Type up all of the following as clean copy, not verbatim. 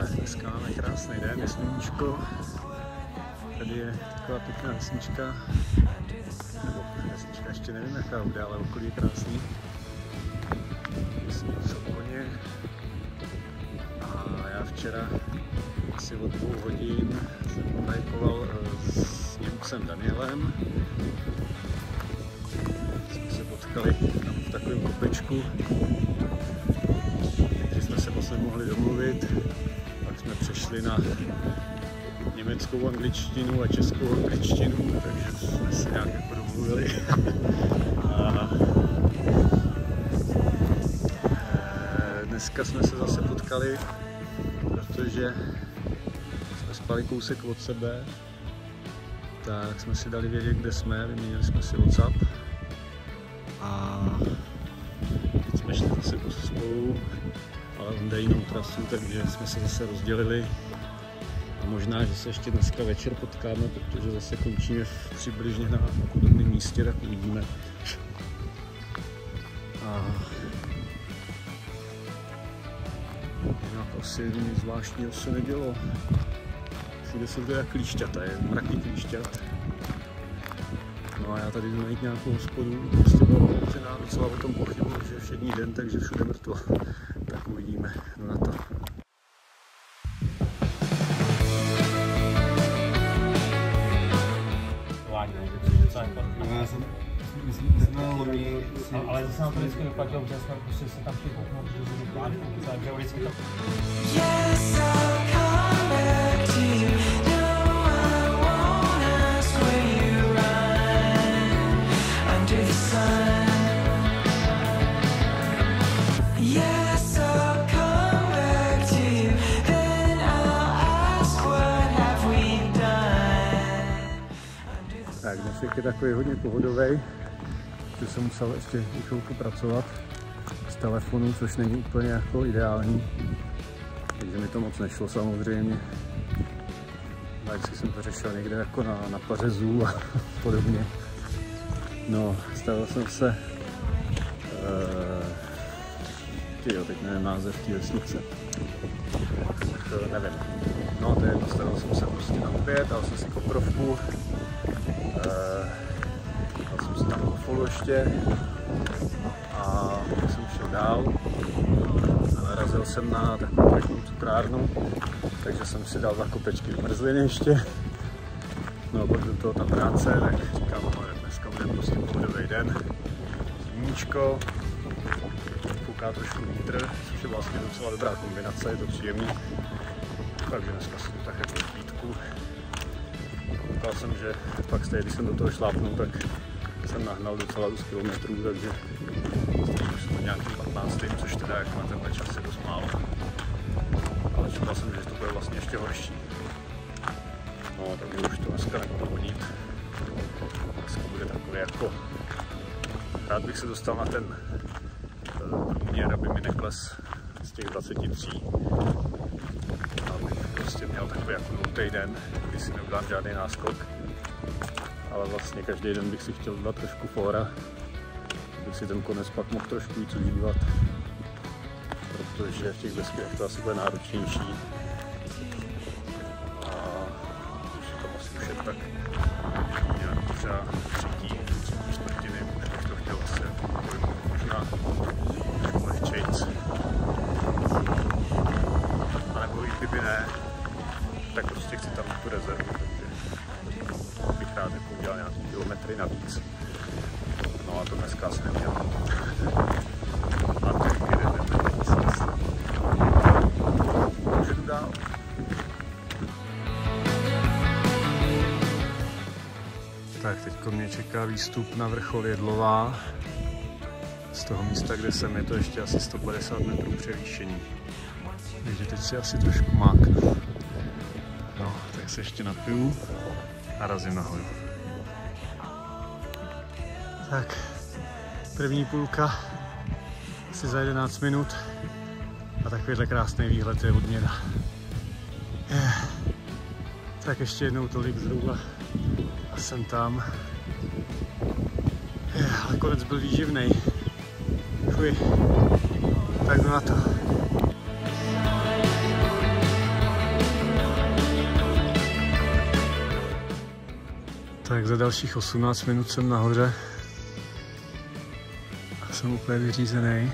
dneska máme krásný den, je sluníčko. Tady je taková pěkná vesnička. Nebo vesnička ještě nevím jaká bude, ale okolí je krásný. Jsou koně. A já včera asi od 2 hodin jsem hajkoval s Němcem Danielem. Jsme se potkali tam v takovém kopečku, takže jsme se vlastně mohli domluvit. Pak jsme přešli na německou angličtinu a českou angličtinu, takže jsme se nějak jako domluvili. A dneska jsme se zase potkali, protože jsme spali kousek od sebe, tak jsme si dali vědět, kde jsme, vyměnili jsme si WhatsApp a teď jsme šli zase spolu, ale on jde jinou trasu, takže jsme se zase rozdělili a možná, že se ještě dneska večer potkáme, protože zase končíme přibližně na podobném místě, tak uvidíme. A jinak asi nic zvláštního se nedělo. Všude jsou teda klíšťata, je mraky klíšťat. No a já tady jdu najít nějakou hospodu, prostě bylo otevřená, docela o tom pochybuji, že je všední den, takže všude mrtvo. Tak uvidíme, no na to. Ale zase nám to vždycky vyplatilo, protože jsme prostě se tam šli kouknout do zóny plánku, takže vždycky to... Tak dnešek je takový hodně pohodový, že jsem musel ještě chvilku pracovat z telefonu, což není úplně jako ideální, takže mi to moc nešlo samozřejmě. A vždycky jsem to řešil někde jako na pařezu a podobně. No, stavil jsem se, teď nevím název té vesnice, tak nevím. No, to je jedno, stavil jsem se prostě na oběd, dal jsem si koprovku. Dal jsem si tam kofolu ještě a pak jsem šel dál a narazil jsem na takovou pěknou cukrárnu, takže jsem si dal 2 kopečky zmrzliny ještě. No a pak do toho ta práce, tak říkám, dneska bude prostě pohodový den. Sluníčko, fouká trošku vítr, což je vlastně docela dobrá kombinace, je to příjemný. Takže dneska si tak jako v klídku. Koukal jsem, že pak stejně, když jsem do toho šlápnul, tak jsem nahnal docela dost kilometrů, takže už jsem to nějakým 15, což teda jako na tenhle čas je dost málo. Ale čekal jsem, že to bude vlastně ještě horší. No, takže už to dneska nebudu honit. Dneska bude takový jako... Rád bych se dostal na ten průměr, aby mi nekles z těch 23. Abych prostě měl takový jako 0. den, kdy si neudělám žádný náskok. Ale vlastně každý den bych si chtěl dát trošku fóra, abych si ten konec pak mohl trošku víc užívat. Protože v těch Beskydech to asi bude náročnější. A když tam asi už je tak nějak třeba třetí čtvrtiny, už bych to chtěl asi možná trošku lehčejc. A nebo i kdyby ne, tak prostě chci tam tu rezervu, takže bych rád jako udělal nějaký kilometry navíc. No a to dneska asi neměl. A teď jde navíc. Takže jdu dál. Tak teď mě čeká výstup na vrchol Jedlová. Z toho místa, kde jsem, je to ještě asi 150 metrů převýšení. Takže teď si asi trošku máknu. No, tak se ještě napiju a razím nahoru. Tak, první půlka asi za 11 minut a takovýhle krásný výhled je odměna. Tak ještě jednou tolik zhruba a jsem tam. Ale konec byl výživnej. Fuj. Tak jdu na to. Tak za dalších 18 minut jsem nahoře a jsem úplně vyřízený.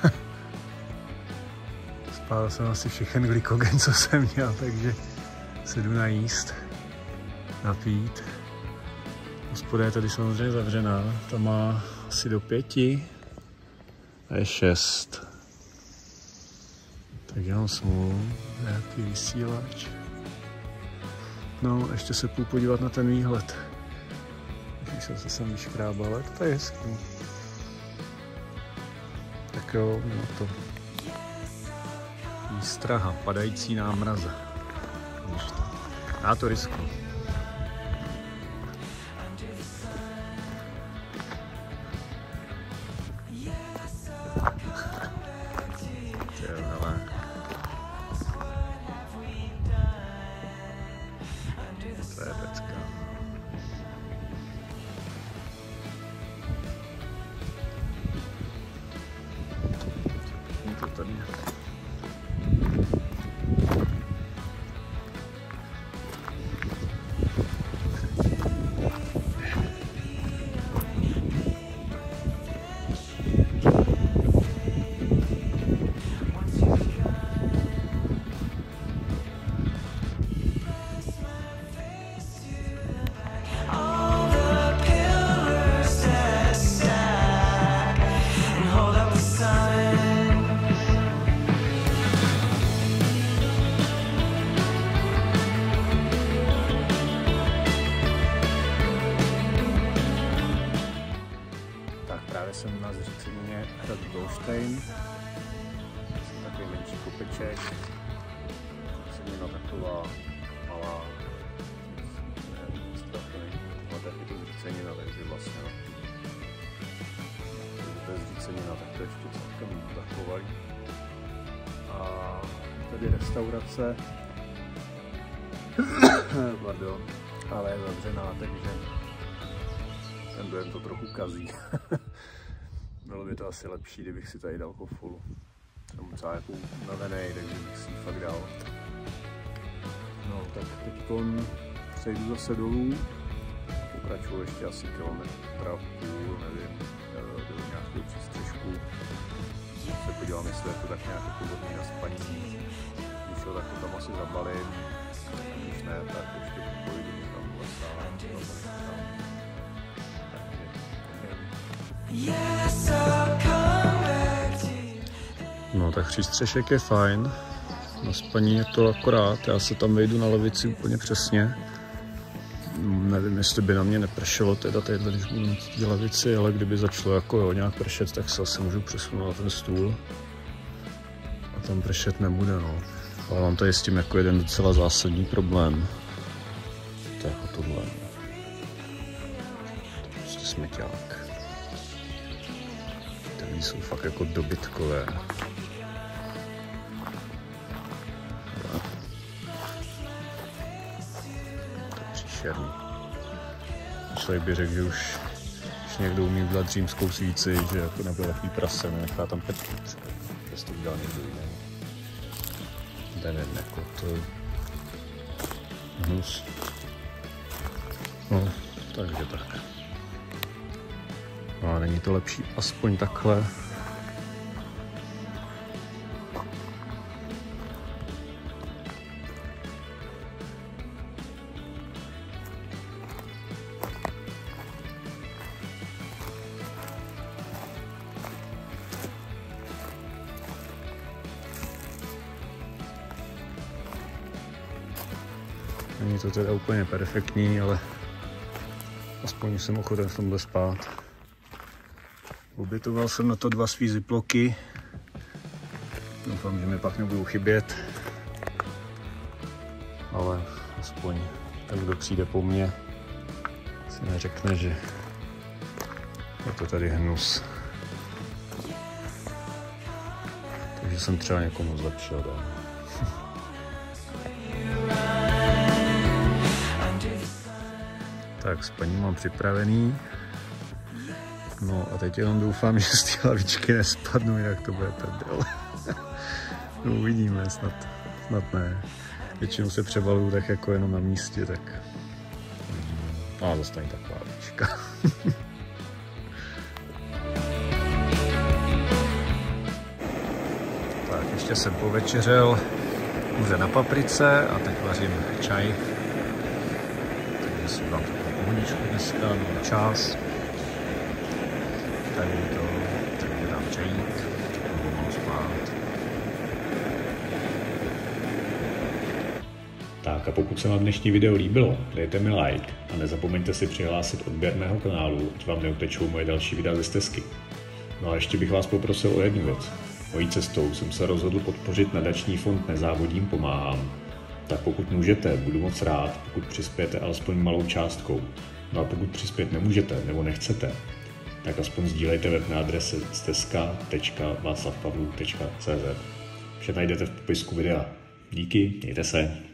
Spálil jsem asi všechen glykogen, co jsem měl, takže se jdu najíst, napít. Hospoda je tady samozřejmě zavřená, ta má asi do 5 a je 6. Tak já mám smůlu, nějaký vysílač. No, ještě se půjdu podívat na ten výhled. Když jsem se sem vyškrábal, ale to je hezký. Tak jo, no to. Výstraha, padající námraze. Já to risknu. Jsem na zřícenině hrad Goldstein, takový menší kopeček, zřícenina taková malá, strafný, ale taky to zřícenina, takže vlastně to je zřícenina, tak to ještě celkem takový. A tady restaurace, pardon, ale je zavřená, takže ten dojem to trochu kazí. Bylo by to asi lepší, kdybych si tady dal kofolu. Jsem docela jako unavený, takže bych si ji fakt dal. No tak teďkon sejdu zase dolů. Pokračuju ještě asi kilometr a půl, nevím, do nějakého přístřežku. Se podívám, jestli je to tak nějak pohodlný na spaní. Když ho tak to tam asi zabalím. Když ne, tak ještě pojdu někam do lesa. No tak přístřešek je fajn, na spaní je to akorát, já se tam vejdu na lavici úplně přesně. Nevím, jestli by na mě nepršelo teda tadyhle, když budu na té lavici, ale kdyby začalo jako jo, nějak pršet, tak se asi můžu přesunout na ten stůl. A tam pršet nebude, no. Ale mám tady s tím jako jeden docela zásadní problém. To je jako tohle. To je prostě smeťák. Tady jsou fakt jako dobytkové. To je příšerný. Člověk by řekl, že už když někdo umí udělat římskou svíci, že jako nebyl takový prase, nenechá tam petku třeba. Prostě to udělal někdo jiný. Nevím, jako to hnus. No, takže tak. No a není to lepší aspoň takhle. Není to teda úplně perfektní, ale aspoň jsem ochoten v tomhle spát. Obětoval jsem na to 2 svý ziploky. Doufám, že mi pak nebudou chybět. Ale aspoň ten, kdo přijde po mně, si neřekne, že je to tady hnus. Takže jsem třeba někomu zlepšil. Tak spaní mám připravený. No a teď jenom doufám, že z té lavičky nespadnu, jinak to bude prdel. No uvidíme, snad ne. Většinou se převaluju tak jako jenom na místě, tak A zase není taková výška. Tak, ještě jsem povečeřel kuře na paprice a teď vařím čaj. Takže si dám takovou pohodičku dneska, mám čas. Tady dám čajík, nebo mám spát. Tak a pokud se vám dnešní video líbilo, dejte mi like a nezapomeňte si přihlásit odběr mého kanálu, ať vám neutečou moje další videa ze stezky. No a ještě bych vás poprosil o jednu věc. Mojí cestou jsem se rozhodl podpořit nadační fond Nezávodím pomáhám. Tak pokud můžete, budu moc rád, pokud přispějete alespoň malou částkou. No a pokud přispět nemůžete nebo nechcete, tak aspoň sdílejte web na adrese stezka.václavpavluk.cz. Vše najdete v popisku videa. Díky, mějte se.